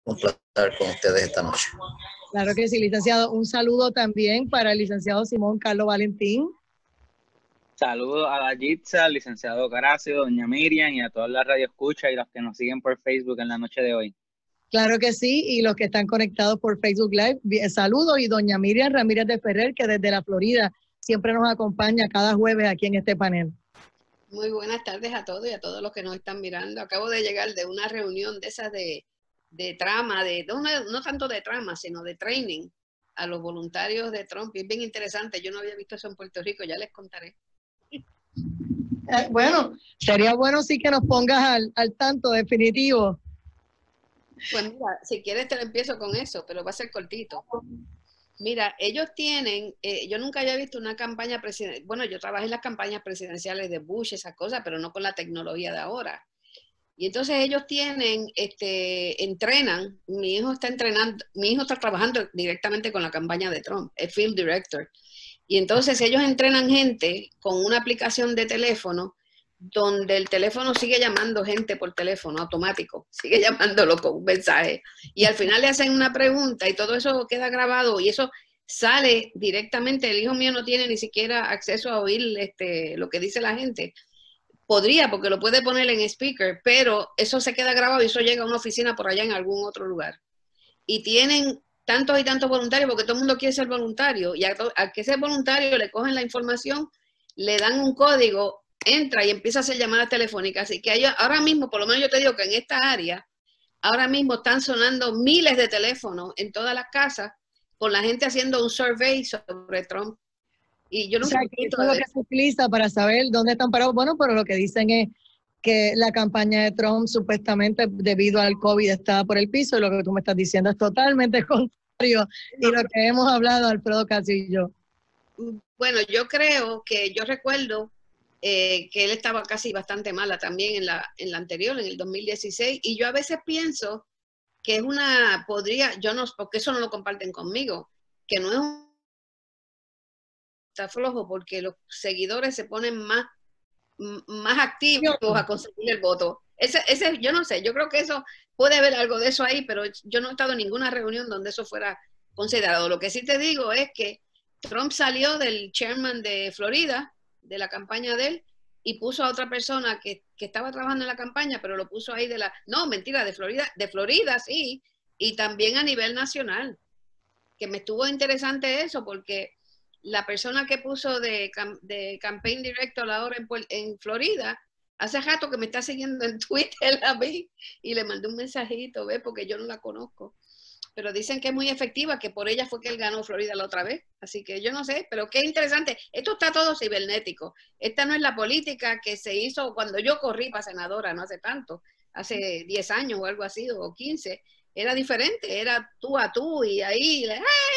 un placer estar con ustedes esta noche. Claro que sí, licenciado. Un saludo también para el licenciado Simón Carlos Valentín. Saludos a la Jitza, al licenciado Caracio, doña Miriam y a todas las radioescuchas y los que nos siguen por Facebook en la noche de hoy. Claro que sí, y los que están conectados por Facebook Live, saludos, y doña Miriam Ramírez de Ferrer, que desde la Florida siempre nos acompaña cada jueves aquí en este panel. Muy buenas tardes a todos y a todos los que nos están mirando. Acabo de llegar de una reunión de esas de trama, no tanto de trama, sino de training a los voluntarios de Trump. Y es bien interesante, yo no había visto eso en Puerto Rico, ya les contaré. Bueno, sería bueno sí que nos pongas al tanto, definitivo. Pues mira, si quieres te lo empiezo con eso, pero va a ser cortito. Mira, ellos tienen, yo nunca había visto una campaña presidencial, bueno, yo trabajé en las campañas presidenciales de Bush, esas cosas, pero no con la tecnología de ahora. Y entonces ellos tienen, entrenan, mi hijo está trabajando directamente con la campaña de Trump, es field director. Y entonces ellos entrenan gente con una aplicación de teléfono donde el teléfono sigue llamando gente por teléfono automático, sigue llamándolo con un mensaje. Y al final le hacen una pregunta y todo eso queda grabado y eso sale directamente. El hijo mío no tiene ni siquiera acceso a oír lo que dice la gente. Podría, porque lo puede poner en speaker, pero eso se queda grabado y eso llega a una oficina por allá en algún otro lugar. Y tienen tantos y tantos voluntarios, porque todo el mundo quiere ser voluntario, y a que ese voluntario le cogen la información, le dan un código, entra y empieza a hacer llamadas telefónicas. Así que ahora mismo, por lo menos yo te digo que en esta área, ahora mismo están sonando miles de teléfonos en todas las casas, con la gente haciendo un survey sobre Trump. Y yo nunca eso es lo que se utiliza para saber dónde están parados. Bueno, pero lo que dicen es que la campaña de Trump supuestamente debido al COVID estaba por el piso, y lo que tú me estás diciendo es totalmente contrario y lo que hemos hablado Alfredo Castillo. Bueno, yo creo que yo recuerdo que él estaba casi bastante mala también en la anterior, en el 2016, y yo a veces pienso que es yo no, porque eso no lo comparten conmigo, que no es está flojo porque los seguidores se ponen más activos a conseguir el voto. Yo no sé, yo creo que eso puede haber algo de eso ahí, pero yo no he estado en ninguna reunión donde eso fuera considerado. Lo que sí te digo es que Trump salió del chairman de Florida, de la campaña de él, y puso a otra persona que estaba trabajando en la campaña, pero lo puso ahí de Florida sí, y también a nivel nacional, que me estuvo interesante eso, porque la persona que puso de campaign director ahora en Florida, hace rato que me está siguiendo en Twitter a mí, y le mandé un mensajito, porque yo no la conozco. Pero dicen que es muy efectiva, que por ella fue que él ganó Florida la otra vez. Así que yo no sé, pero qué interesante. Esto está todo cibernético. Esta no es la política que se hizo cuando yo corrí para senadora, no hace tanto, hace 10 años o algo así, o 15. Era diferente, era tú a tú y ahí,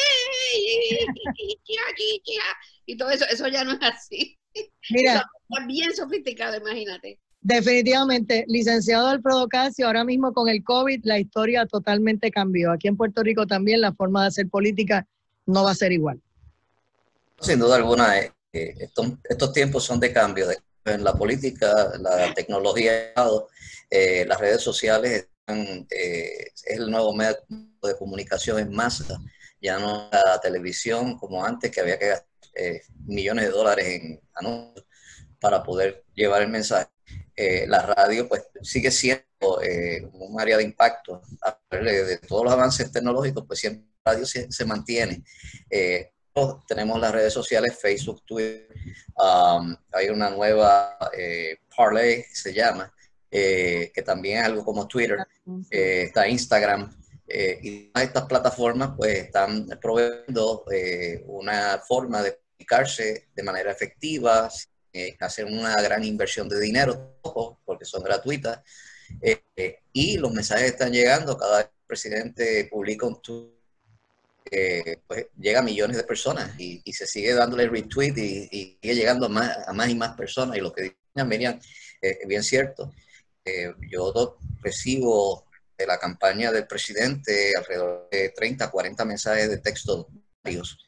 y todo eso, eso ya no es así. Mira, está bien sofisticado, imagínate. Definitivamente, licenciado Alfredo Casio, ahora mismo con el COVID la historia totalmente cambió. Aquí en Puerto Rico también la forma de hacer política no va a ser igual. Sin duda alguna, estos tiempos son de cambio en la política, la tecnología, las redes sociales es el nuevo método de comunicación en masa, ya no la televisión como antes, que había que gastar millones de dólares en anuncios para poder llevar el mensaje. La radio pues sigue siendo un área de impacto. De todos los avances tecnológicos, pues siempre la radio se mantiene. Tenemos las redes sociales, Facebook, Twitter, hay una nueva Parler, se llama, que también es algo como Twitter, está Instagram, y estas plataformas pues están proveyendo una forma de comunicarse de manera efectiva, hacer una gran inversión de dinero, porque son gratuitas, y los mensajes están llegando. Cada vez que el presidente publica un tweet, pues llega a millones de personas y se sigue dándole retweet y sigue llegando a más y más personas. Y lo que dice Miriam es bien cierto. Yo recibo de la campaña del presidente alrededor de 30, 40 mensajes de texto diarios,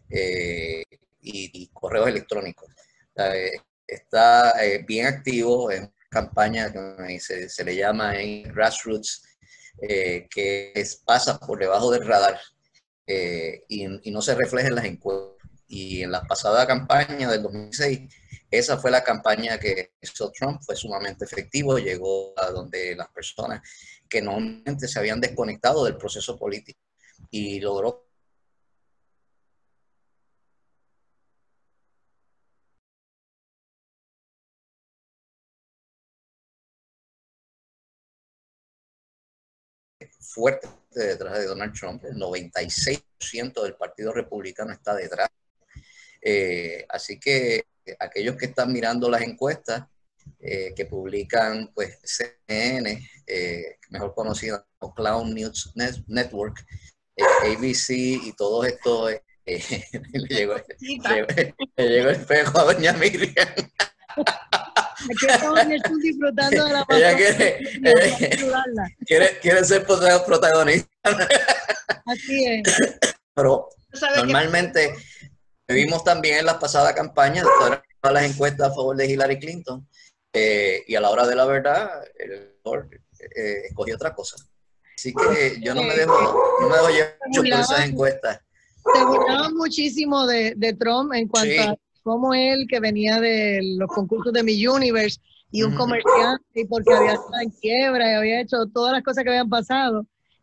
y correos electrónicos. Está bien activo en campaña que se le llama en grassroots, pasa por debajo del radar y no se refleja en las encuestas. Y en la pasada campaña del 2006, esa fue la campaña que hizo Trump, fue sumamente efectivo, llegó a donde las personas que normalmente se habían desconectado del proceso político y logró fuerte detrás de Donald Trump. El 96% del Partido Republicano está detrás. Así que aquellos que están mirando las encuestas que publican pues CNN, mejor conocida como Cloud News Network, ABC y todo esto, le llegó el espejo a doña Miriam. Aquí estamos disfrutando de la Ella quiere ser protagonista. Así es. Pero normalmente vimos también en las pasadas campañas, todas las encuestas a favor de Hillary Clinton, y a la hora de la verdad, el elector escogió otra cosa. Así que yo no me dejo llevar mucho por esas encuestas. Se burlaban muchísimo de Trump en cuanto a cómo él, que venía de los concursos de Miss Universe, y un comerciante, y porque había estado en quiebra y había hecho todas las cosas que habían pasado.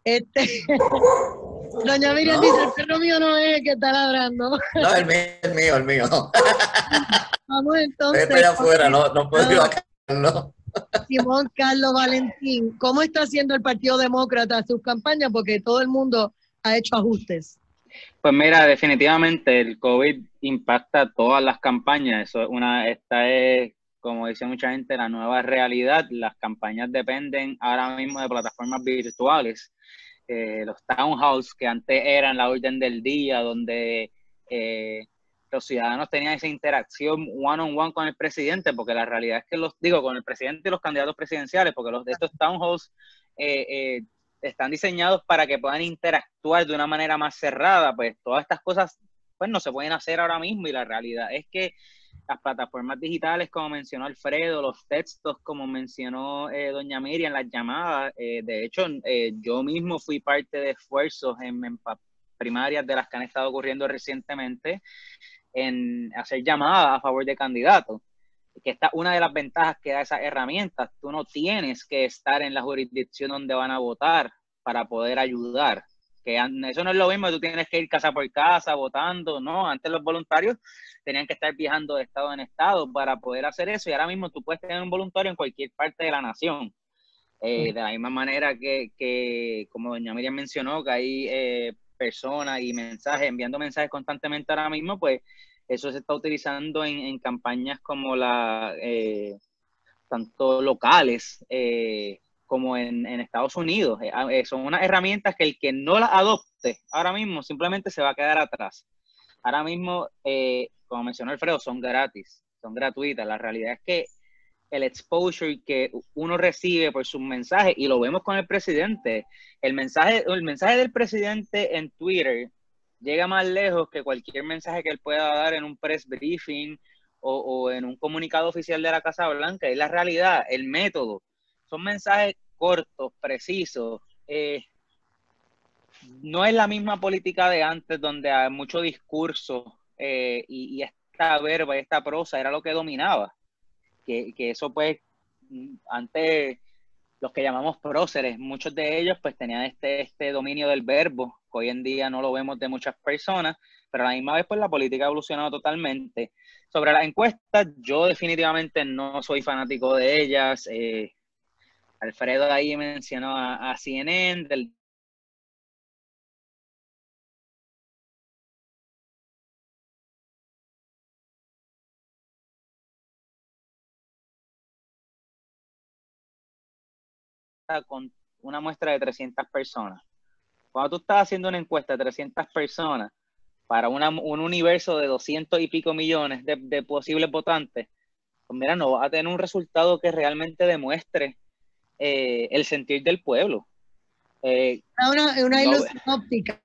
Doña Miriam dice, el perro mío no es el que está ladrando. No, el mío. Vamos entonces. Estoy afuera, no puedo ir a Carlos. Simón Carlos Valentín, ¿cómo está haciendo el Partido Demócrata sus campañas? Porque todo el mundo ha hecho ajustes. Pues mira, definitivamente el COVID impacta todas las campañas. Esta es, como dice mucha gente, la nueva realidad. Las campañas dependen ahora mismo de plataformas virtuales. Los town halls que antes eran la orden del día, donde los ciudadanos tenían esa interacción one-on-one con el presidente, porque la realidad es que con el presidente y los candidatos presidenciales, porque los de estos town halls están diseñados para que puedan interactuar de una manera más cerrada, pues todas estas cosas pues no se pueden hacer ahora mismo, y la realidad es que las plataformas digitales, como mencionó Alfredo, los textos, como mencionó doña Miriam, las llamadas, de hecho yo mismo fui parte de esfuerzos en primarias de las que han estado ocurriendo recientemente en hacer llamadas a favor de candidatos, que esta una de las ventajas que da esas herramientas. Tú no tienes que estar en la jurisdicción donde van a votar para poder ayudar. Que eso no es lo mismo, tú tienes que ir casa por casa votando, no. Antes los voluntarios tenían que estar viajando de estado en estado para poder hacer eso, y ahora mismo tú puedes tener un voluntario en cualquier parte de la nación. De la misma manera que como doña Miriam mencionó, que hay personas y enviando mensajes constantemente ahora mismo, pues eso se está utilizando en campañas como tanto locales como en Estados Unidos. Son unas herramientas que el que no las adopte ahora mismo simplemente se va a quedar atrás. Ahora mismo, como mencionó Alfredo, son gratis, son gratuitas. La realidad es que el exposure que uno recibe por sus mensajes, y lo vemos con el presidente, el mensaje del presidente en Twitter llega más lejos que cualquier mensaje que él pueda dar en un press briefing o en un comunicado oficial de la Casa Blanca. Es la realidad, el método. Son mensajes cortos, precisos. No es la misma política de antes, donde hay mucho discurso y esta verba y esta prosa era lo que dominaba. Que eso pues antes los que llamamos próceres, muchos de ellos pues tenían este dominio del verbo, que hoy en día no lo vemos de muchas personas, pero a la misma vez pues la política ha evolucionado totalmente. Sobre las encuestas, yo definitivamente no soy fanático de ellas. Alfredo ahí mencionó a CNN, del con una muestra de 300 personas. Cuando tú estás haciendo una encuesta de 300 personas para un universo de 200 y pico millones de posibles votantes, pues mira, no vas a tener un resultado que realmente demuestre el sentir del pueblo. Una ilusión óptica.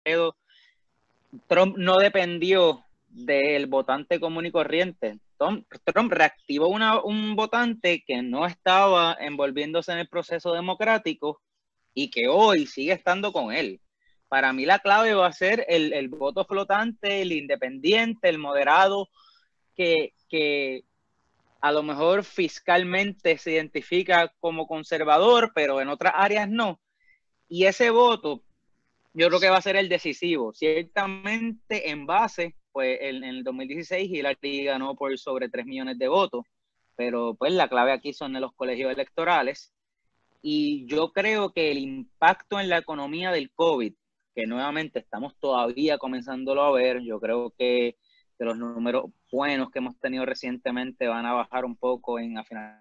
Trump no dependió del votante común y corriente. Trump reactivó un votante que no estaba envolviéndose en el proceso democrático y que hoy sigue estando con él. Para mí la clave va a ser el voto flotante, el independiente, el moderado, que a lo mejor fiscalmente se identifica como conservador, pero en otras áreas no. Y ese voto yo creo que va a ser el decisivo. Ciertamente en base, pues en el 2016 Hillary ganó por sobre 3 millones de votos, pero pues la clave aquí son de los colegios electorales. Y yo creo que el impacto en la economía del COVID, que nuevamente estamos todavía comenzándolo a ver, yo creo que de los números buenos que hemos tenido recientemente van a bajar un poco a final.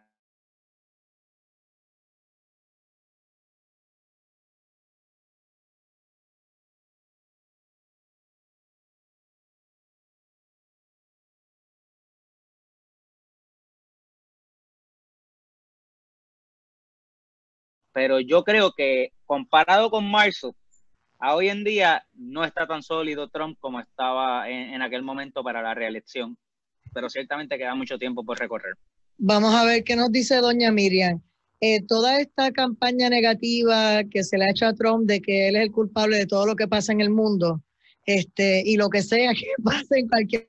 Pero yo creo que comparado con marzo, a hoy en día no está tan sólido Trump como estaba en aquel momento para la reelección, pero ciertamente queda mucho tiempo por recorrer. Vamos a ver qué nos dice doña Miriam. Toda esta campaña negativa que se le ha hecho a Trump de que él es el culpable de todo lo que pasa en el mundo, y lo que sea que pase en cualquier...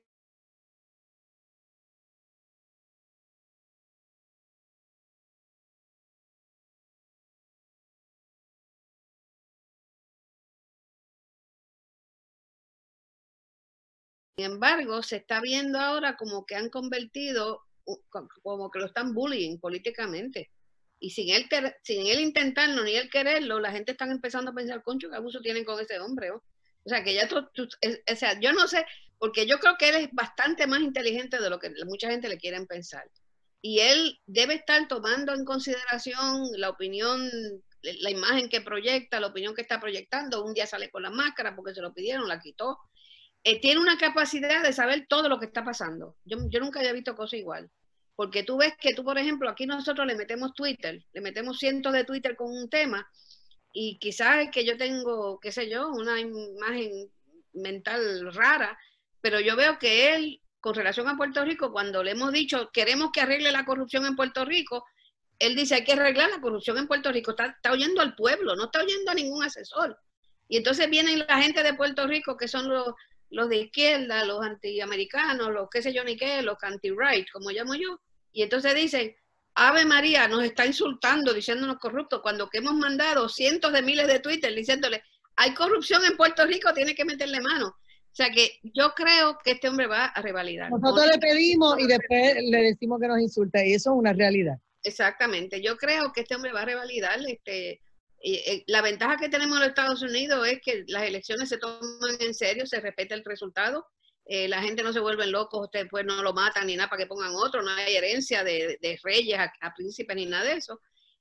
Sin embargo, se está viendo ahora como que han convertido, como que lo están bullying políticamente. Y sin él intentarlo ni él quererlo, la gente está empezando a pensar, concho, ¿qué abuso tienen con ese hombre? ¿Oh? O sea, que ya o sea, yo no sé, porque yo creo que él es bastante más inteligente de lo que mucha gente le quiere pensar. Y él debe estar tomando en consideración la opinión, la imagen que proyecta, la opinión que está proyectando. Un día sale con la máscara porque se lo pidieron, la quitó. Tiene una capacidad de saber todo lo que está pasando. Yo nunca había visto cosa igual. Porque tú ves que tú, por ejemplo, aquí nosotros le metemos Twitter, le metemos cientos de Twitter con un tema, y quizás es que yo tengo, qué sé yo, una imagen mental rara, pero yo veo que él, con relación a Puerto Rico, cuando le hemos dicho, queremos que arregle la corrupción en Puerto Rico, él dice, hay que arreglar la corrupción en Puerto Rico. Está oyendo al pueblo, no está oyendo a ningún asesor. Y entonces vienen la gente de Puerto Rico, que son los de izquierda, los antiamericanos, los qué sé yo ni qué, los anti-right, como llamo yo, y entonces dicen, Ave María, nos está insultando, diciéndonos corruptos, cuando que hemos mandado cientos de miles de Twitter diciéndole, hay corrupción en Puerto Rico, tiene que meterle mano. O sea que yo creo que este hombre va a revalidar. Nosotros le pedimos y después le decimos que nos insulta, y eso es una realidad. Exactamente, yo creo que este hombre va a revalidar. La ventaja que tenemos en los Estados Unidos es que las elecciones se toman en serio, se respeta el resultado, la gente no se vuelve locos, después no lo matan ni nada para que pongan otro, no hay herencia de reyes a príncipes ni nada de eso.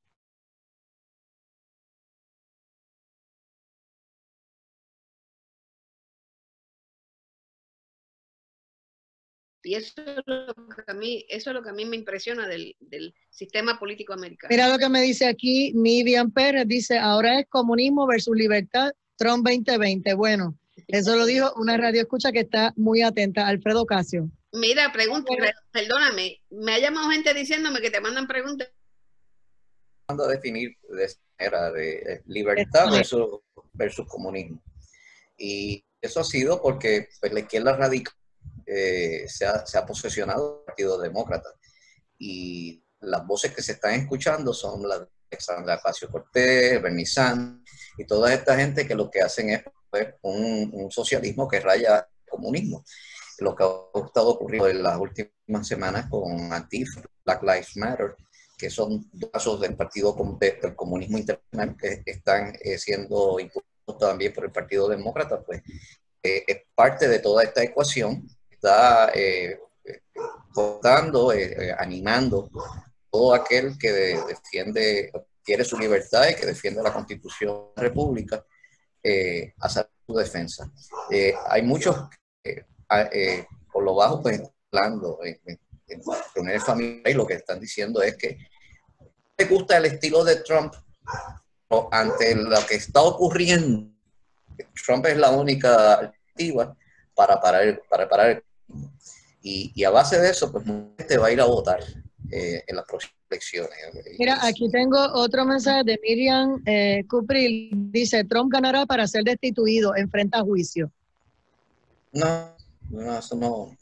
Y eso es lo que a mí me impresiona del sistema político americano. Mira lo que me dice aquí Nidian Pérez, dice, ahora es comunismo versus libertad, Trump 2020. Bueno, eso lo dijo una radio escucha que está muy atenta, Alfredo Casio. Mira, perdóname, me ha llamado gente diciéndome que te mandan preguntas. A definir de esa manera de libertad versus comunismo. Y eso ha sido porque pues, la izquierda radical se ha posesionado del Partido Demócrata, y las voces que se están escuchando son las de Alexandria Ocasio-Cortez, Bernie Sanders y toda esta gente que lo que hacen es pues, un socialismo que raya comunismo. Lo que ha estado ocurriendo en las últimas semanas con Antifa, Black Lives Matter, que son casos del Partido del Comunismo Internacional que están siendo impulsados también por el Partido Demócrata, pues es parte de toda esta ecuación. Está votando, animando todo aquel que quiere su libertad y que defiende la Constitución de la República a su defensa. Hay muchos por lo bajo, pues hablando en reuniones familiares, y lo que están diciendo es que les gusta el estilo de Trump, pero ante lo que está ocurriendo Trump es la única alternativa para parar el y a base de eso, pues mucha gente va a ir a votar en las próximas elecciones. Mira, aquí tengo otro mensaje de Miriam Cupril. Dice, Trump ganará para ser destituido, enfrenta juicio. No, eso no.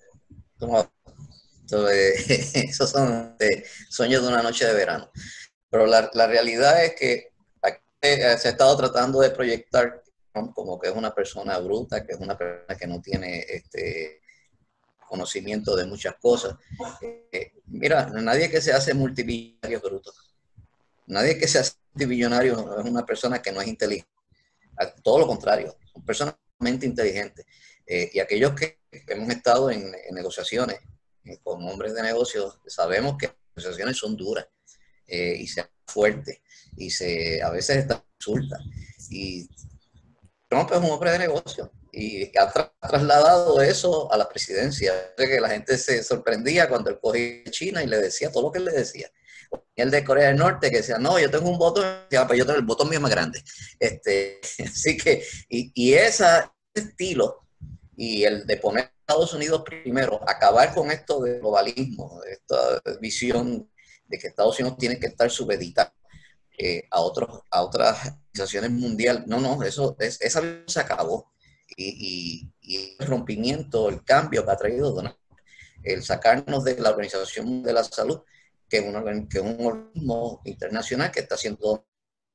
Esos son sueños de una noche de verano. Pero la realidad es que aquí se ha estado tratando de proyectar Trump como que es una persona bruta, que es una persona que no tiene conocimiento de muchas cosas. Mira, nadie que se hace multimillonario es bruto. Nadie que se hace multimillonario es una persona que no es inteligente. Todo lo contrario, son personas realmente inteligentes. Y aquellos que hemos estado en negociaciones con hombres de negocios, sabemos que las negociaciones son duras y se fuertes y a veces están insultas. Y Trump es un hombre de negocios y ha trasladado eso a la presidencia. Que la gente se sorprendía cuando él cogía China y le decía todo lo que él le decía. El de Corea del Norte que decía, no, yo tengo un voto, pero yo tengo el voto mío más grande. Así que, y ese estilo y el de poner a Estados Unidos primero, acabar con esto de globalismo, esta visión de que Estados Unidos tiene que estar supeditado a otras organizaciones mundiales. No, esa visión se acabó. Y el rompimiento, el cambio que ha traído Donald Trump, el sacarnos de la Organización Mundial de la Salud, que es un organismo internacional que está haciendo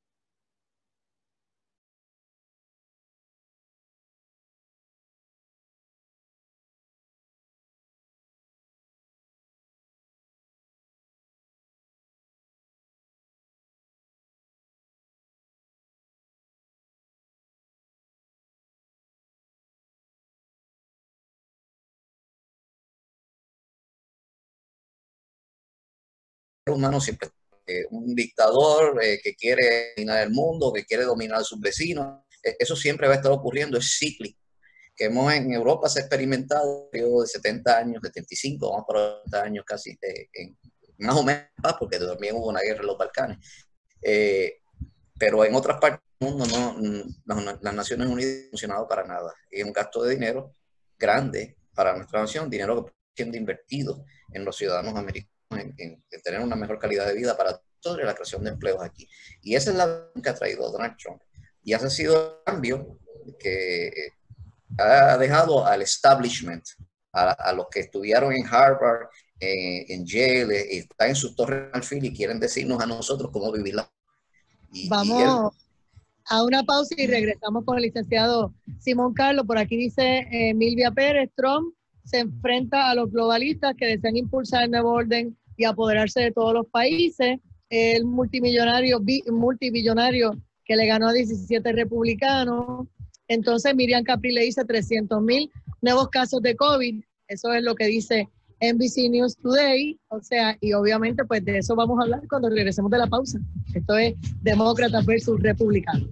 humano siempre un dictador que quiere dominar el mundo, que quiere dominar a sus vecinos. Eso siempre va a estar ocurriendo, es cíclico. Que en Europa se ha experimentado un periodo de 70 años, 75, vamos para 80 años casi, más o menos, porque también hubo una guerra en los Balcanes. Pero en otras partes del mundo las Naciones Unidas no han funcionado para nada. Y es un gasto de dinero grande para nuestra nación, dinero que está siendo invertido en los ciudadanos americanos, en tener una mejor calidad de vida para todos y la creación de empleos aquí. Y esa es la que ha traído Donald Trump. Y ese ha sido el cambio que ha dejado al establishment, a los que estudiaron en Harvard, en Yale, están en sus torres de alfil y quieren decirnos a nosotros cómo vivirla. Vamos a una pausa y regresamos con el licenciado Simón Carlos. Por aquí dice Milvia Pérez, Trump se enfrenta a los globalistas que desean impulsar el nuevo orden y apoderarse de todos los países. El multibillonario que le ganó a 17 republicanos. Entonces Miriam Capri le dice 300,000 nuevos casos de COVID. Eso es lo que dice NBC News Today. O sea, y obviamente pues de eso vamos a hablar cuando regresemos de la pausa. Esto es Demócratas versus Republicanos.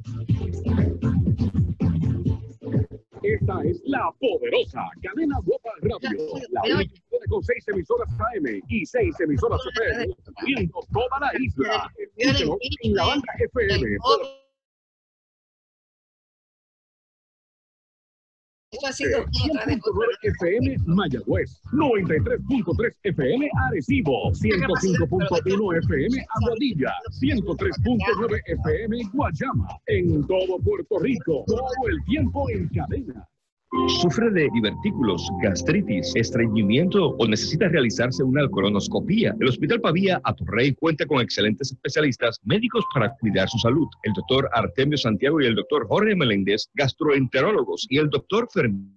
Esta es la poderosa cadena Guapa Radio, la única con 6 emisoras AM y 6 emisoras FM, viendo toda la isla. Escúchenos en la banda FM. Eso ha sido 100.9 FM Mayagüez, 93.3 FM Arecibo, 105.1 FM Aguadilla, 103.9 FM Guayama, en todo Puerto Rico, todo el tiempo en cadena. ¿Sufre de divertículos, gastritis, estreñimiento o necesita realizarse una colonoscopía? El Hospital Pavía Atorrey cuenta con excelentes especialistas médicos para cuidar su salud. El doctor Artemio Santiago y el doctor Jorge Meléndez, gastroenterólogos, y el doctor Fernández.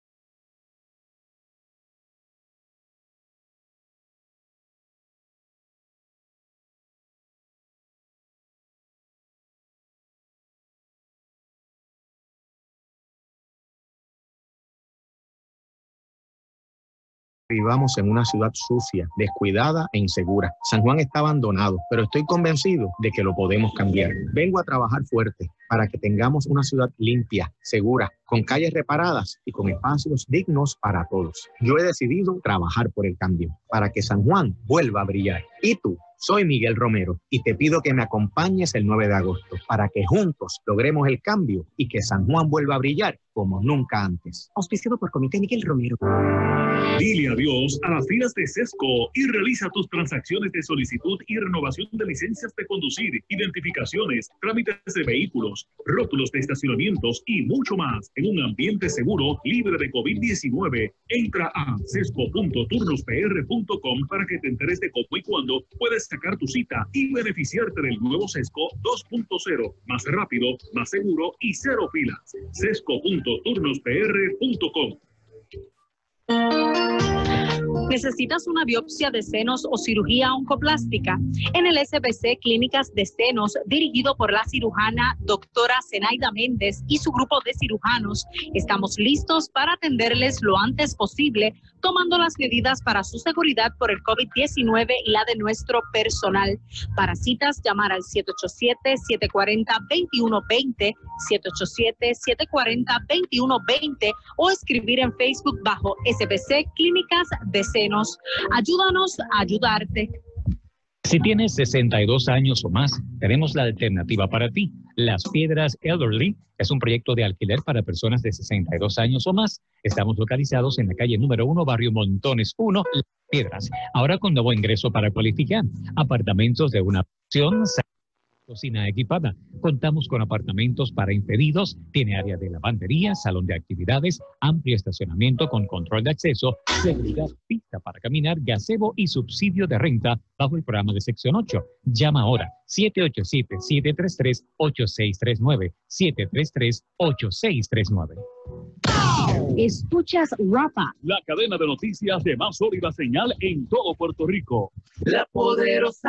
Vivamos en una ciudad sucia, descuidada e insegura. San Juan está abandonado, pero estoy convencido de que lo podemos cambiar. Vengo a trabajar fuerte para que tengamos una ciudad limpia, segura, con calles reparadas y con espacios dignos para todos. Yo he decidido trabajar por el cambio, para que San Juan vuelva a brillar. ¿Y tú? Soy Miguel Romero y te pido que me acompañes el 9 de agosto para que juntos logremos el cambio y que San Juan vuelva a brillar como nunca antes. Auspiciado por Comité Miguel Romero. Dile adiós a las filas de Sesco y realiza tus transacciones de solicitud y renovación de licencias de conducir, identificaciones, trámites de vehículos, rótulos de estacionamientos y mucho más en un ambiente seguro, libre de COVID-19. Entra a sesco.turnospr.com para que te enteres de cómo y cuándo puedes sacar tu cita y beneficiarte del nuevo Sesco 2.0, más rápido, más seguro y cero filas. Sesco.turnospr.com. ¿Necesitas una biopsia de senos o cirugía oncoplástica? En el SBC Clínicas de Senos, dirigido por la cirujana doctora Zenaida Méndez y su grupo de cirujanos, estamos listos para atenderles lo antes posible, tomando las medidas para su seguridad por el COVID-19 y la de nuestro personal. Para citas, llamar al 787-740-2120, 787-740-2120 o escribir en Facebook bajo SBC Clínicas de Senos. Ayúdanos a ayudarte. Si tienes 62 años o más, tenemos la alternativa para ti. Las Piedras Elderly es un proyecto de alquiler para personas de 62 años o más. Estamos localizados en la calle número 1, barrio Montones 1, Las Piedras. Ahora con nuevo ingreso para cualificar. Apartamentos de una opción, cocina equipada. Contamos con apartamentos para impedidos, tiene área de lavandería, salón de actividades, amplio estacionamiento con control de acceso, seguridad, pista para caminar, gazebo y subsidio de renta bajo el programa de sección 8. Llama ahora 787-733-8639, 733-8639. Escuchas Rafa, La cadena de noticias de más sólida señal en todo Puerto Rico. La poderosa.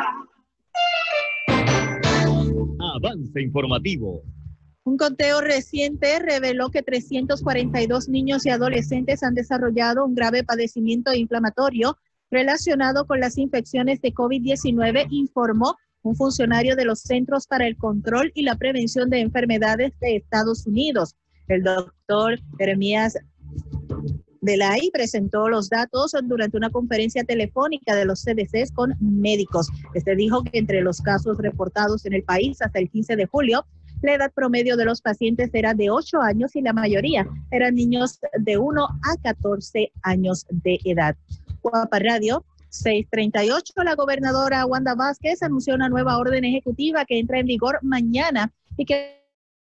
Avance informativo. Un conteo reciente reveló que 342 niños y adolescentes han desarrollado un grave padecimiento inflamatorio relacionado con las infecciones de COVID-19, informó un funcionario de los Centros para el Control y la Prevención de Enfermedades de Estados Unidos. El doctor Jeremías Belay presentó los datos durante una conferencia telefónica de los CDCs con médicos. Dijo que entre los casos reportados en el país hasta el 15 de julio, la edad promedio de los pacientes era de 8 años y la mayoría eran niños de 1 a 14 años de edad. Guapa Radio 638, la gobernadora Wanda Vázquez anunció una nueva orden ejecutiva que entra en vigor mañana y que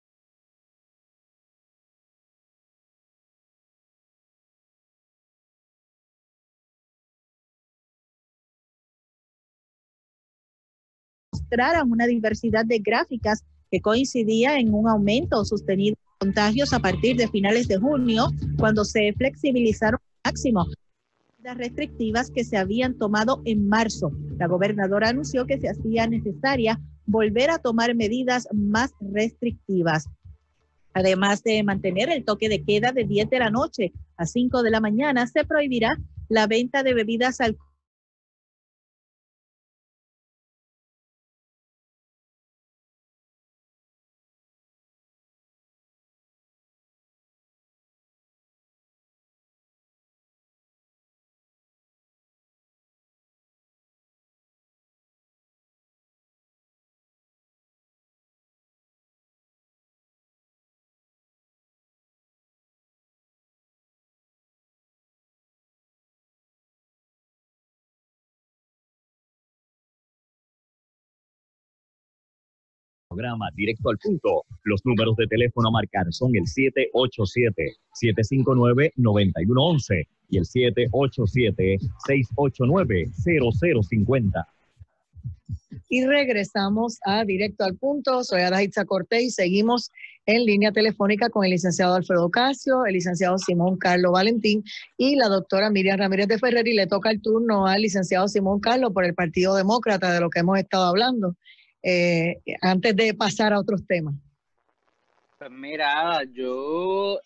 mostraran una diversidad de gráficas que coincidía en un aumento sostenido de contagios a partir de finales de junio, cuando se flexibilizaron máximo las restrictivas que se habían tomado en marzo. La gobernadora anunció que se hacía necesaria volver a tomar medidas más restrictivas. Además de mantener el toque de queda de 10 de la noche a 5 de la mañana, se prohibirá la venta de bebidas alcohólicas Programa directo al punto. Los números de teléfono a marcar son el 787-759-9111 y el 787-689-0050. Y regresamos a Directo al Punto. Soy Adaitza Cortés y seguimos en línea telefónica con el licenciado Alfredo Casio, el licenciado Simón Carlos Valentín y la doctora Miriam Ramírez de Ferrer. Y le toca el turno al licenciado Simón Carlos por el Partido Demócrata, de lo que hemos estado hablando, antes de pasar a otros temas. Pues mira, yo...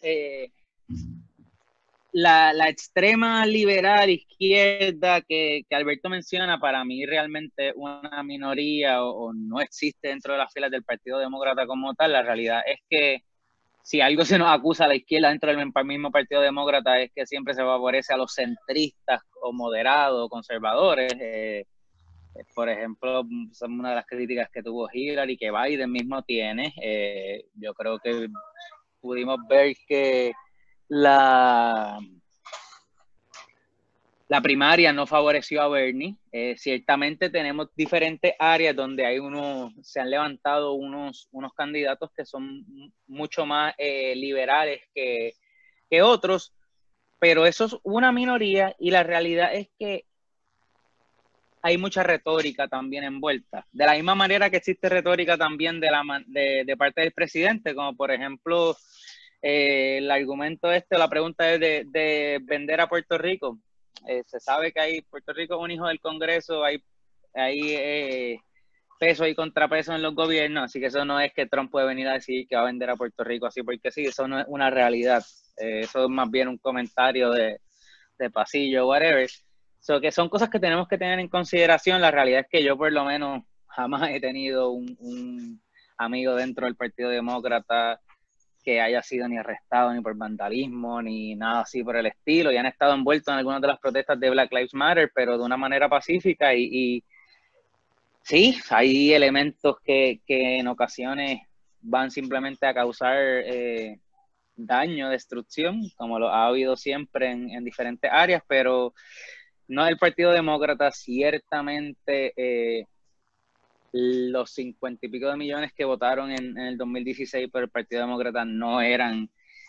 La extrema liberal izquierda que Alberto menciona, para mí realmente una minoría o no existe dentro de las filas del Partido Demócrata como tal. La realidad es que si algo se nos acusa a la izquierda dentro del mismo Partido Demócrata es que siempre se favorece a los centristas o moderados, conservadores. Por ejemplo, son una de las críticas que tuvo Hillary, que Biden mismo tiene. Yo creo que pudimos ver que la primaria no favoreció a Bernie. Ciertamente tenemos diferentes áreas donde se han levantado unos candidatos que son mucho más liberales que otros, pero eso es una minoría y la realidad es que hay mucha retórica también envuelta. De la misma manera que existe retórica también de parte del presidente, como por ejemplo el argumento la pregunta es de vender a Puerto Rico. Se sabe que Puerto Rico es un hijo del Congreso, hay peso y contrapeso en los gobiernos, así que eso no es que Trump puede venir a decir que va a vender a Puerto Rico así porque sí, eso no es una realidad. Eso es más bien un comentario de pasillo, whatever. Que son cosas que tenemos que tener en consideración. La realidad es que yo por lo menos jamás he tenido un amigo dentro del Partido Demócrata que haya sido ni arrestado ni por vandalismo ni nada así por el estilo, y han estado envueltos en algunas de las protestas de Black Lives Matter, pero de una manera pacífica y sí, hay elementos que en ocasiones van simplemente a causar daño, destrucción, como lo ha habido siempre en diferentes áreas, pero no el Partido Demócrata. Ciertamente los 50 y pico de millones que votaron en el 2016 por el Partido Demócrata no eran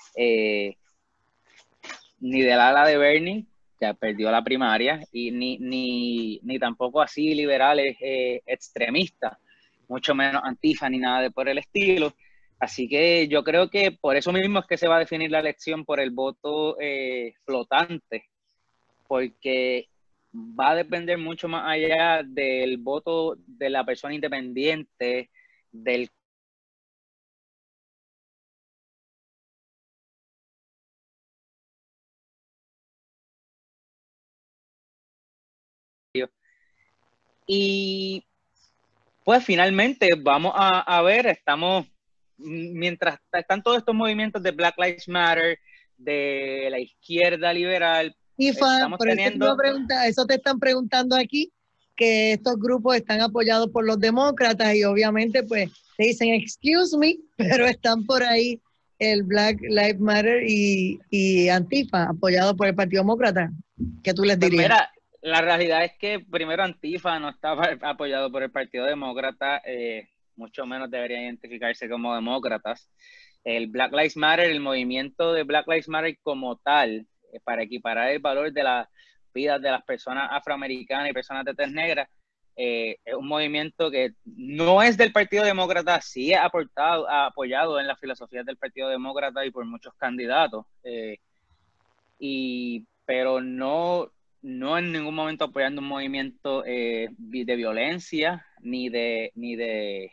ni del ala de Bernie, que perdió la primaria, y ni tampoco así liberales extremistas, mucho menos Antifa ni nada por el estilo. Así que yo creo que por eso mismo es que se va a definir la elección por el voto flotante, porque va a depender mucho más allá del voto de la persona independiente, del y pues finalmente vamos a ver, mientras están todos estos movimientos de Black Lives Matter, de la izquierda liberal, estamos teniendo... Eso te están preguntando aquí, que estos grupos están apoyados por los demócratas y obviamente pues te dicen excuse me, pero están por ahí el Black Lives Matter y Antifa, apoyados por el Partido Demócrata. ¿Qué tú les dirías? Pues mira, la realidad es que primero Antifa no estaba apoyado por el Partido Demócrata, mucho menos deberían identificarse como demócratas. El Black Lives Matter, el movimiento de Black Lives Matter como tal, para equiparar el valor de las vidas de las personas afroamericanas y personas de tez negra, es un movimiento que no es del Partido Demócrata, sí ha apoyado en las filosofías del Partido Demócrata y por muchos candidatos, pero no en ningún momento apoyando un movimiento de violencia ni de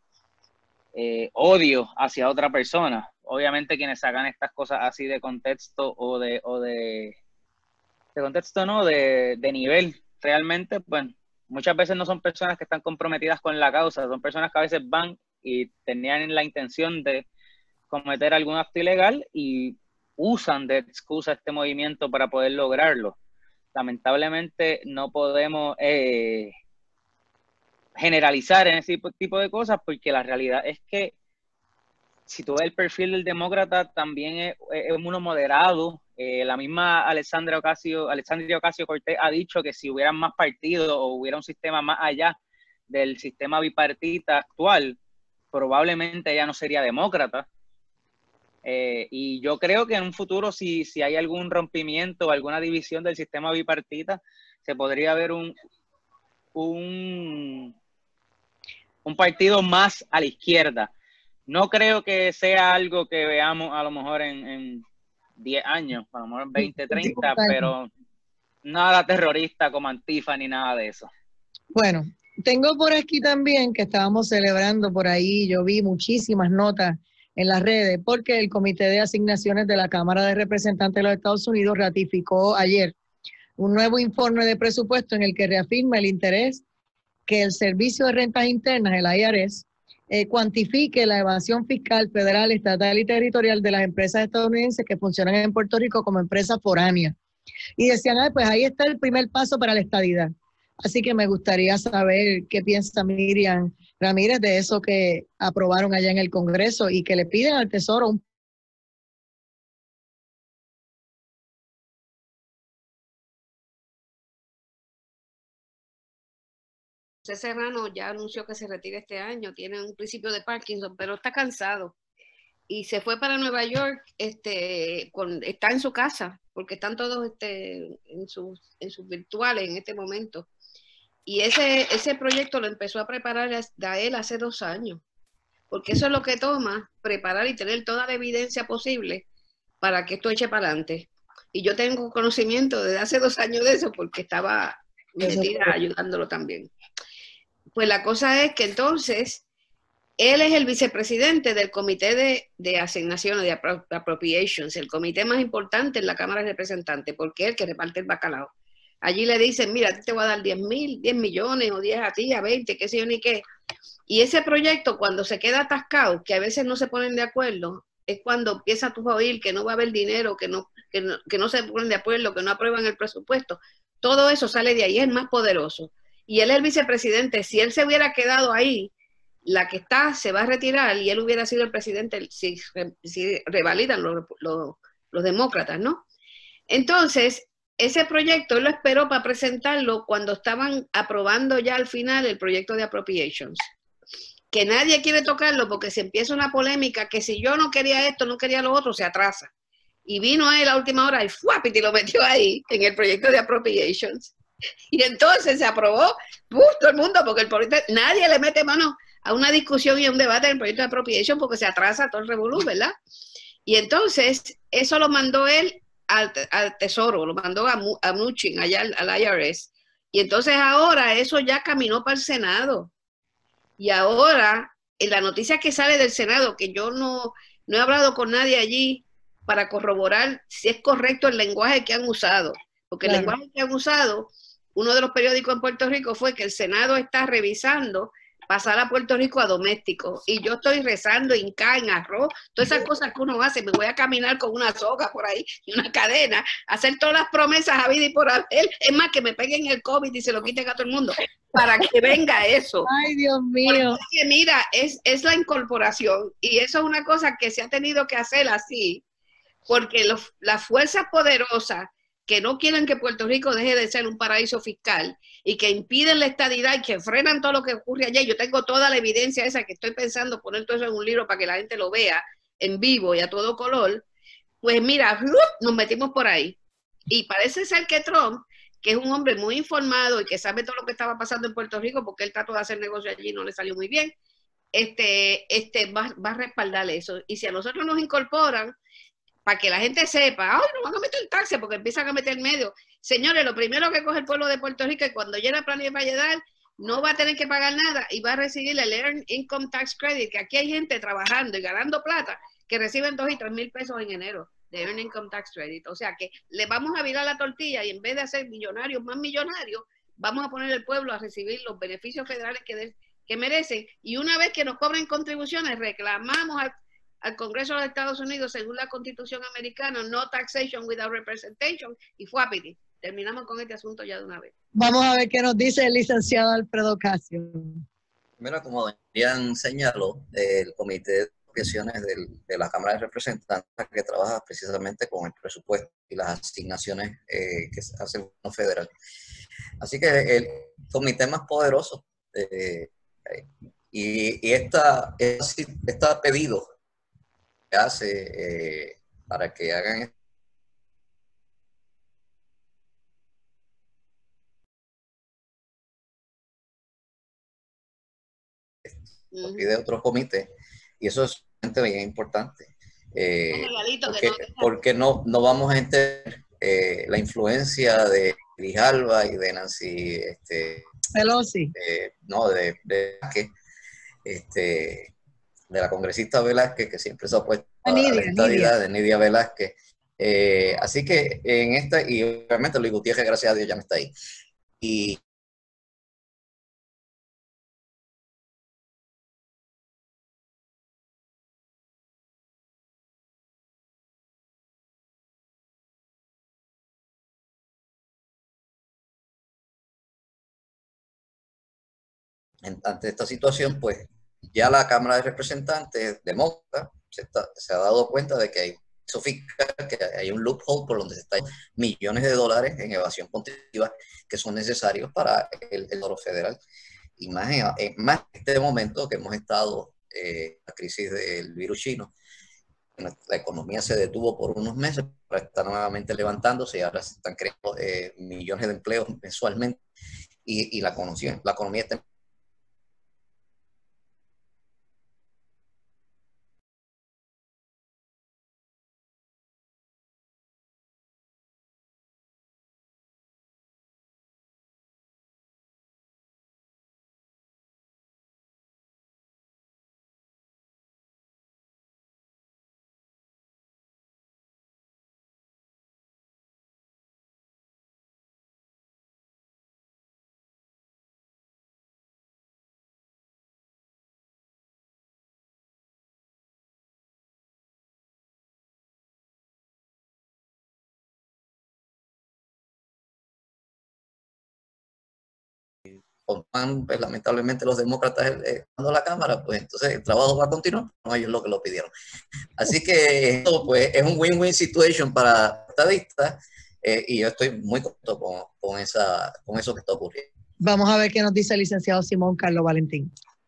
odio hacia otra persona. Obviamente quienes sacan estas cosas así de contexto de contexto no, de nivel, realmente, pues muchas veces no son personas que están comprometidas con la causa, son personas que a veces van y tenían la intención de cometer algún acto ilegal y usan de excusa este movimiento para poder lograrlo. Lamentablemente no podemos generalizar en ese tipo de cosas, porque la realidad es que si tú ves el perfil del demócrata, también es uno moderado. La misma Alexandria Ocasio-Cortez ha dicho que si hubieran más partidos o hubiera un sistema más allá del sistema bipartita actual, probablemente ella no sería demócrata. Y yo creo que en un futuro, si hay algún rompimiento o alguna división del sistema bipartita, se podría ver un partido más a la izquierda. No creo que sea algo que veamos a lo mejor en 10 años, a lo mejor en 20, 30, pero nada terrorista como Antifa ni nada de eso. Bueno, tengo por aquí también que estábamos celebrando por ahí, yo vi muchísimas notas en las redes, porque el Comité de Asignaciones de la Cámara de Representantes de los Estados Unidos ratificó ayer un nuevo informe de presupuesto en el que reafirma el interés que el Servicio de Rentas Internas, el IRS, cuantifique la evasión fiscal federal, estatal y territorial de las empresas estadounidenses que funcionan en Puerto Rico como empresas foráneas. Y decían, pues ahí está el primer paso para la estadidad. Así que me gustaría saber qué piensa Miriam Ramírez de eso que aprobaron allá en el Congreso y que le piden al Tesoro un... José Serrano ya anunció que se retira este año, tiene un principio de Parkinson, pero está cansado y se fue para Nueva York, está en su casa, porque están todos en sus virtuales en este momento. Y ese proyecto lo empezó a preparar a él hace 2 años, porque eso es lo que toma, preparar y tener toda la evidencia posible para que esto eche para adelante. Y yo tengo conocimiento desde hace 2 años de eso, porque estaba metida ayudándolo también. Pues la cosa es que entonces él es el vicepresidente del Comité de Asignaciones de Appropriations, el comité más importante en la Cámara de Representantes, porque es el que reparte el bacalao. Allí le dicen, mira, a ti te voy a dar 10 millones, o 10 a ti, a 20, qué sé yo ni qué. Y ese proyecto, cuando se queda atascado, que a veces no se ponen de acuerdo, es cuando empieza tú a oír que no va a haber dinero, que no se ponen de acuerdo, que no aprueban el presupuesto. Todo eso sale de ahí, es el más poderoso. Y él es el vicepresidente. Si él se hubiera quedado ahí, la que está se va a retirar y él hubiera sido el presidente si revalidan los demócratas, ¿no? Entonces, ese proyecto él lo esperó para presentarlo cuando estaban aprobando ya al final el proyecto de appropriations. Que nadie quiere tocarlo porque se empieza una polémica que si yo no quería esto, no quería lo otro, se atrasa. Y vino él a última hora y ¡fuap! Y lo metió ahí en el proyecto de appropriations. Y entonces se aprobó todo el mundo, porque nadie le mete mano a una discusión y a un debate en el proyecto de appropriation porque se atrasa todo el revolú, ¿verdad? Y entonces eso lo mandó él al Tesoro, lo mandó a Mnuchin, allá al IRS. Y entonces ahora eso ya caminó para el Senado. Y ahora, en la noticia que sale del Senado, que yo no he hablado con nadie allí para corroborar si es correcto el lenguaje que han usado, porque el lenguaje que han usado, uno de los periódicos en Puerto Rico fue que el Senado está revisando pasar a Puerto Rico a doméstico, y yo estoy rezando en arroz, todas esas cosas que uno hace, me voy a caminar con una soga por ahí y una cadena, hacer todas las promesas a vida y por haber, es más que me peguen el COVID y se lo quiten a todo el mundo, para que venga eso. Ay, Dios mío. Porque mira, es la incorporación, y eso es una cosa que se ha tenido que hacer así, porque las fuerzas poderosas que no quieren que Puerto Rico deje de ser un paraíso fiscal y que impiden la estadidad y que frenan todo lo que ocurre allá. Yo tengo toda la evidencia esa que estoy pensando poner todo eso en un libro para que la gente lo vea en vivo y a todo color. Pues mira, nos metimos por ahí. Y parece ser que Trump, que es un hombre muy informado y que sabe todo lo que estaba pasando en Puerto Rico, porque él trató de hacer negocio allí y no le salió muy bien, va a respaldar eso. Y si a nosotros nos incorporan, para que la gente sepa, ay, no van a meter taxes porque empiezan a meter medio. Señores, lo primero que coge el pueblo de Puerto Rico es cuando llena plan de Valledal, no va a tener que pagar nada y va a recibir el Earned Income Tax Credit, que aquí hay gente trabajando y ganando plata que reciben 2 y 3 mil pesos en enero de Earned Income Tax Credit. O sea que le vamos a virar la tortilla y en vez de hacer millonarios más millonarios, vamos a poner al pueblo a recibir los beneficios federales que merecen. Y una vez que nos cobren contribuciones, reclamamos al Congreso de los Estados Unidos, según la Constitución americana, no taxation without representation, y fue a pedir. Terminamos con este asunto ya de una vez. Vamos a ver qué nos dice el licenciado Alfredo Casio. Mira, como Daniel señaló, el Comité de Apropiaciones de la Cámara de Representantes, que trabaja precisamente con el presupuesto y las asignaciones que hace el gobierno federal. Así que el comité más poderoso y está pedido que hace para que hagan pide otro comité, y eso es bien importante, porque no vamos a entender la influencia de Grijalva y de Nancy Pelosi, de la congresista Velázquez, que siempre se ha opuesto a la estadidad, de Nidia Velázquez. Así que en esta, y obviamente Luis Gutiérrez, gracias a Dios, ya no está ahí. Y ante esta situación, pues ya la Cámara de Representantes demócrata se ha dado cuenta de que hay, eso fiscal, que hay un loophole por donde se están millones de dólares en evasión contributiva que son necesarios para el oro federal. Y más en este momento que hemos estado la crisis del virus chino, la economía se detuvo por unos meses, pero está nuevamente levantándose y ahora se están creando millones de empleos mensualmente y la economía está pues, lamentablemente los demócratas dando la Cámara, pues entonces el trabajo va a continuar, no ellos lo que lo pidieron. Así que esto pues es un win-win situation para estadistas y yo estoy muy contento con eso que está ocurriendo. Vamos a ver qué nos dice el licenciado Simón Carlos Valentín.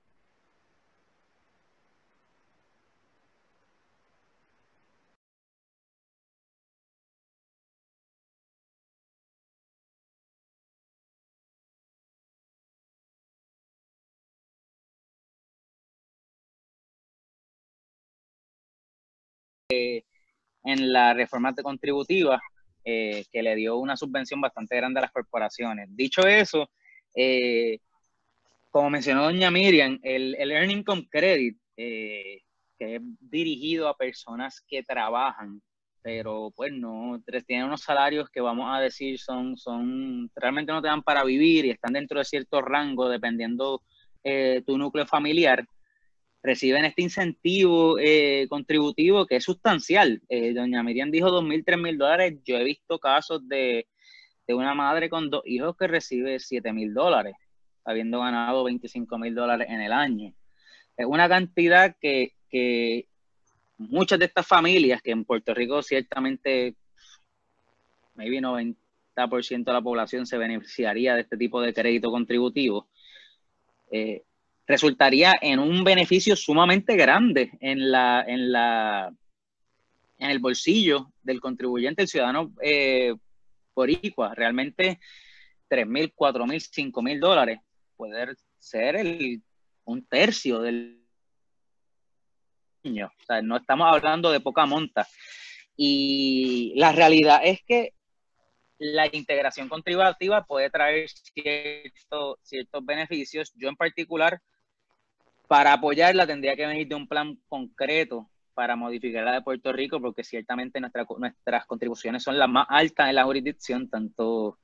En la reforma contributiva que le dio una subvención bastante grande a las corporaciones. Dicho eso, como mencionó doña Miriam, el Earned Income Credit, que es dirigido a personas que trabajan, pero pues no, tienen unos salarios que vamos a decir realmente no te dan para vivir y están dentro de cierto rango dependiendo tu núcleo familiar, reciben este incentivo contributivo que es sustancial. Doña Miriam dijo $2,000, $3,000. Yo he visto casos de una madre con 2 hijos que recibe $7,000, habiendo ganado $25,000 en el año. Es una cantidad que muchas de estas familias, que en Puerto Rico ciertamente maybe 90% de la población se beneficiaría de este tipo de crédito contributivo, resultaría en un beneficio sumamente grande en el bolsillo del contribuyente, el ciudadano boricua. Realmente $3,000, $4,000, $5,000 puede ser un tercio del niño. O sea, no estamos hablando de poca monta. Y la realidad es que la integración contributiva puede traer ciertos beneficios. Yo en particular, para apoyarla, tendría que venir de un plan concreto para modificar la de Puerto Rico, porque ciertamente nuestras contribuciones son las más altas en la jurisdicción, tanto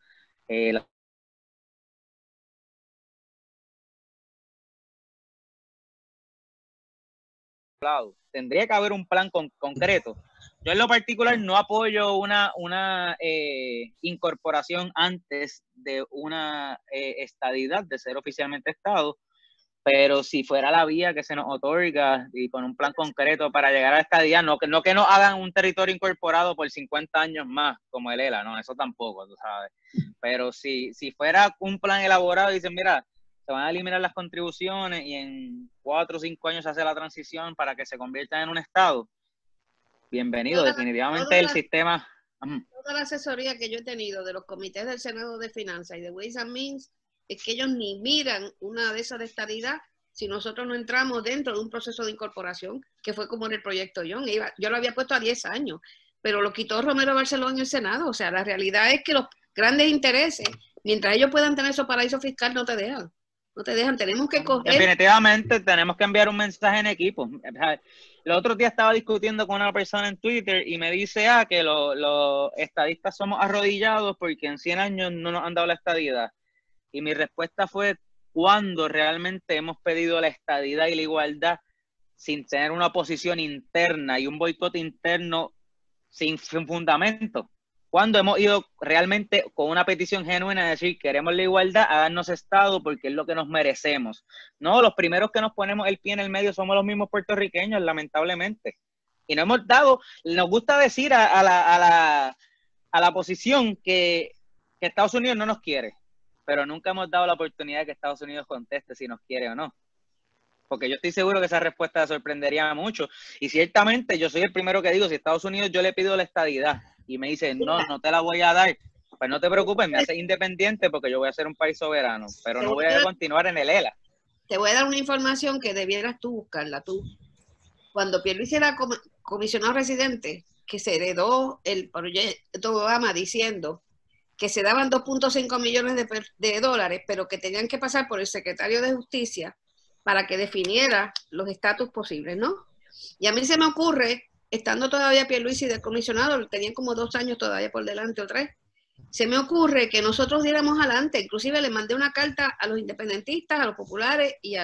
tendría que haber un plan concreto. Yo en lo particular no apoyo una incorporación antes de una estadidad, de ser oficialmente Estado, pero si fuera la vía que se nos otorga y con un plan concreto para llegar a la estadidad, no que nos hagan un territorio incorporado por 50 años más, como el ELA, no, eso tampoco, tú sabes. Pero si fuera un plan elaborado y dicen, mira, se van a eliminar las contribuciones y en 4 o 5 años se hace la transición para que se conviertan en un Estado, bienvenido, definitivamente el sistema. Toda la asesoría que yo he tenido de los comités del Senado de Finanzas y de Ways and Means es que ellos ni miran una de esas de estadidad si nosotros no entramos dentro de un proceso de incorporación, que fue como en el proyecto John. Yo lo había puesto a 10 años, pero lo quitó Romero Barceló en el Senado. O sea, la realidad es que los grandes intereses, mientras ellos puedan tener esos paraísos fiscales, no te dejan. No te dejan, tenemos que coger... Definitivamente tenemos que enviar un mensaje en equipo. El otro día estaba discutiendo con una persona en Twitter y me dice que los estadistas somos arrodillados porque en 100 años no nos han dado la estadidad. Y mi respuesta fue, ¿cuándo realmente hemos pedido la estadidad y la igualdad sin tener una oposición interna y un boicot interno sin fundamento? Cuando hemos ido realmente con una petición genuina de decir, queremos la igualdad, háganos Estado porque es lo que nos merecemos. No, los primeros que nos ponemos el pie en el medio somos los mismos puertorriqueños, lamentablemente. Y no hemos dado, nos gusta decir a la oposición que Estados Unidos no nos quiere, pero nunca hemos dado la oportunidad de que Estados Unidos conteste si nos quiere o no. Porque yo estoy seguro que esa respuesta sorprendería mucho. Y ciertamente yo soy el primero que digo, si Estados Unidos yo le pido la estadidad y me dice, no te la voy a dar, pues no te preocupes, me haces independiente porque yo voy a ser un país soberano, pero no voy a continuar en el ELA. Te voy a dar una información que debieras tú buscarla, tú. Cuando Pierluisi era comisionado residente, que se heredó el proyecto Obama diciendo que se daban 2.5 millones de dólares, pero que tenían que pasar por el secretario de Justicia para que definiera los estatus posibles, ¿no? Y a mí se me ocurre, estando todavía Pierluisi de comisionado, tenían como 2 años todavía por delante o 3, se me ocurre que nosotros diéramos adelante, inclusive le mandé una carta a los independentistas, a los populares y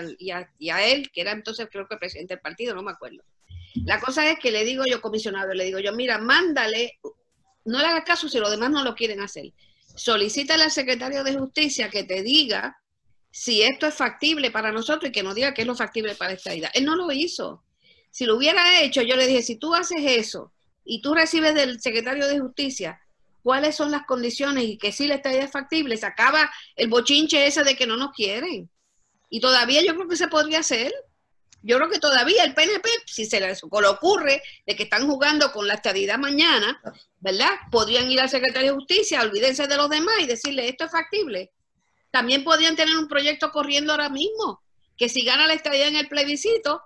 a él, que era entonces creo que presidente del partido, no me acuerdo. La cosa es que le digo yo, comisionado, le digo yo, mira, mándale, no le hagas caso si los demás no lo quieren hacer. Solicítale al secretario de Justicia que te diga si esto es factible para nosotros y que nos diga que es lo factible para esta idea. Él no lo hizo. Si lo hubiera hecho, yo le dije, si tú haces eso y tú recibes del secretario de Justicia cuáles son las condiciones y que sí la estadía es factible, se acaba el bochinche ese de que no nos quieren. Y todavía yo creo que se podría hacer. Yo creo que todavía el PNP, si se les ocurre de que están jugando con la estadidad mañana, ¿verdad? Podrían ir al secretario de Justicia, olvídense de los demás y decirle, esto es factible. También podrían tener un proyecto corriendo ahora mismo, que si gana la estadidad en el plebiscito,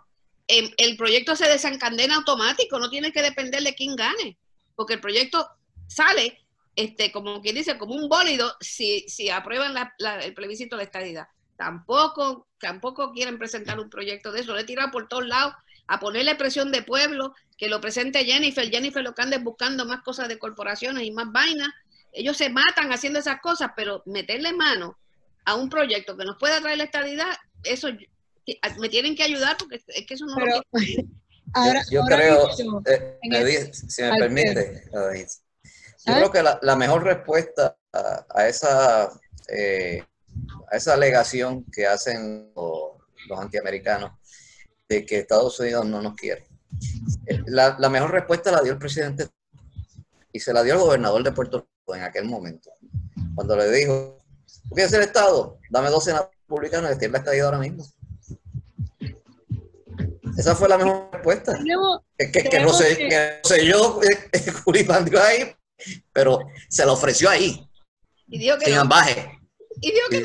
el proyecto se desencadena automático, no tiene que depender de quién gane, porque el proyecto sale, como quien dice, como un bólido si aprueban el plebiscito de la estadidad. Tampoco quieren presentar un proyecto de eso, le he tirado por todos lados a ponerle presión de pueblo, que lo presente Jennifer lo que ande buscando más cosas de corporaciones y más vainas. Ellos se matan haciendo esas cosas, pero meterle mano a un proyecto que nos pueda traer la estadidad, eso me tienen que ayudar porque es que eso no lo quiero. Yo creo, si me permite, yo creo que la mejor respuesta a esa alegación que hacen los antiamericanos de que Estados Unidos no nos quiere, la mejor respuesta la dio el presidente y se la dio el gobernador de Puerto Rico en aquel momento, cuando le dijo, ¿tú quieres ser Estado? Dame 2 senadores republicanos y estirle la estadía ahora mismo. Esa fue la mejor respuesta. Que Rosselló culipandió ahí, pero se lo ofreció ahí. Y dijo que sin ambaje. Y dijo que no.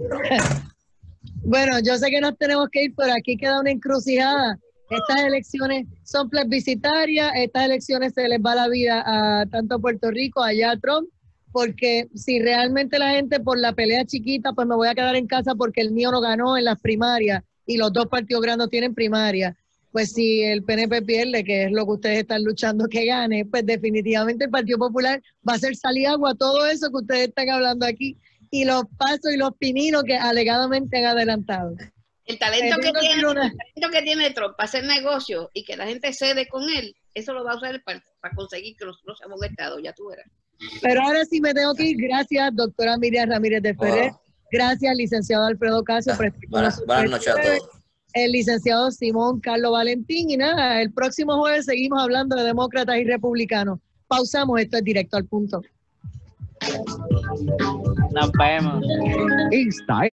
Bueno, yo sé que nos tenemos que ir, pero aquí queda una encrucijada. Estas elecciones son plebiscitarias, estas elecciones se les va la vida a tanto a Puerto Rico, allá a Trump, porque si realmente la gente por la pelea chiquita, pues me voy a quedar en casa porque el mío no ganó en las primarias y los 2 partidos grandes tienen primaria, pues si el PNP pierde, que es lo que ustedes están luchando que gane, pues definitivamente el Partido Popular va a hacer salir agua todo eso que ustedes están hablando aquí y los pasos y los pininos que alegadamente han adelantado. El talento que tiene Trump para hacer negocio y que la gente cede con él, eso lo va a usar para conseguir que nosotros seamos un Estado, ya tú verás. Pero ahora sí me tengo que ir. Gracias, doctora Miriam Ramírez de Ferrer. Gracias, licenciado Alfredo Casio. Buenas noches a todos. El licenciado Simón Carlos Valentín. Y nada, el próximo jueves seguimos hablando de demócratas y republicanos. Pausamos, esto es Directo al Punto. Nos vemos. Esta